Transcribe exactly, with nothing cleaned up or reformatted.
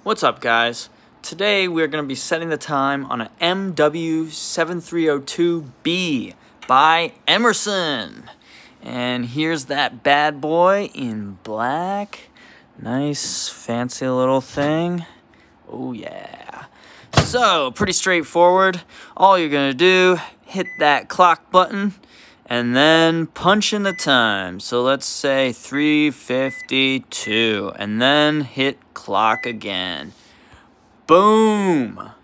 What's up, guys? Today we're going to be setting the time on an M W seven three oh two B by Emerson. And here's that bad boy in black. Nice, fancy little thing. Oh yeah. So, pretty straightforward. All you're going to do, hit that clock button and then punch in the time. So let's say three fifty-two, and then hit clock again. Boom!